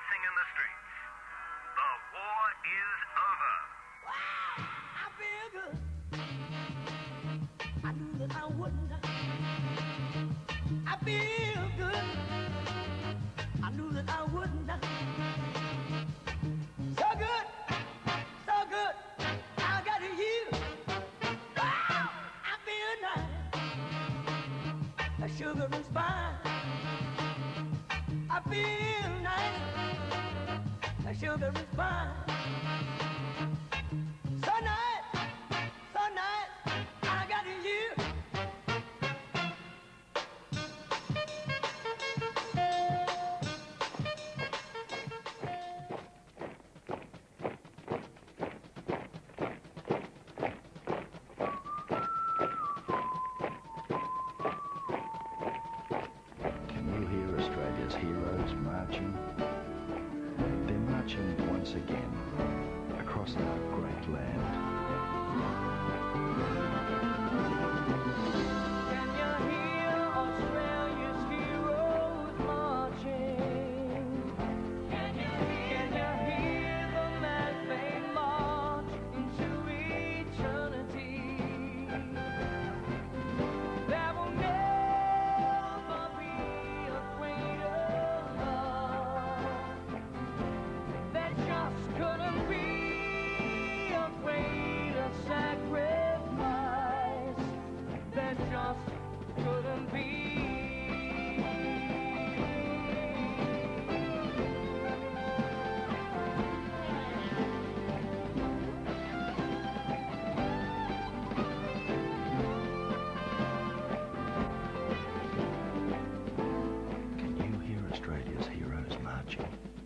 dancing in the streets. The war is over. Wow, I feel good. I knew that I wouldn't. I feel good. I knew that I wouldn't. So good, so good. I got you. Wow, I feel nice. A sugar and spice. I feel nice. A sugar and spice. So nice, so nice. I got you. Can you hear Australia's heroes marching? They're marching once again across our great land. Can you hear Australia's heroes marching? Can you hear the mad fame march into eternity? There will never be a greater love. There just couldn't be a greater sacrifice. There just couldn't be. Can you hear Australia's heroes marching?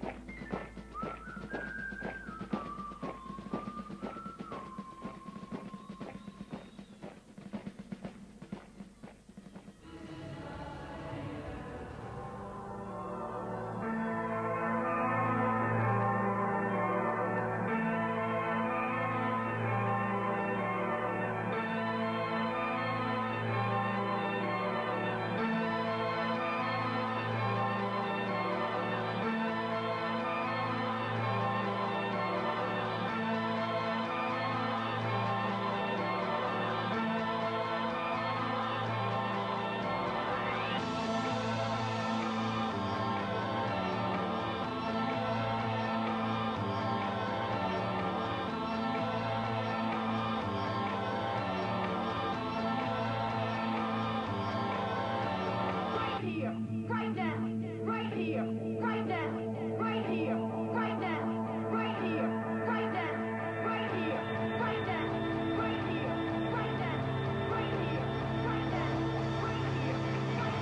Right here, right now, right here, right now, right here, right now, right here, right now, right here, right now, right here, right now, right here, right now, right here, right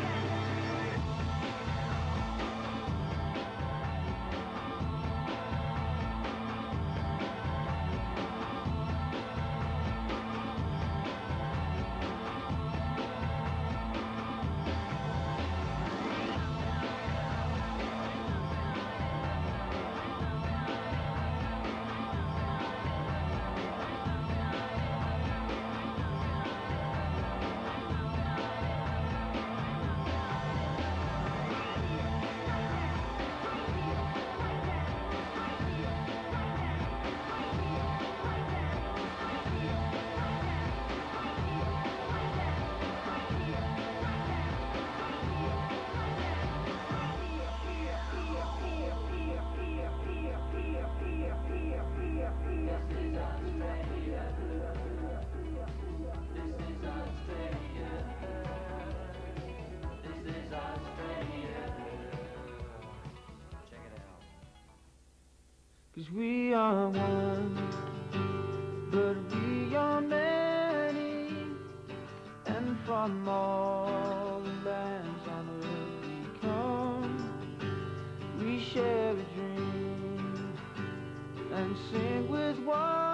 Cause we are one, but we are many, and from all the lands on earth we come. We share a dream and sing with one.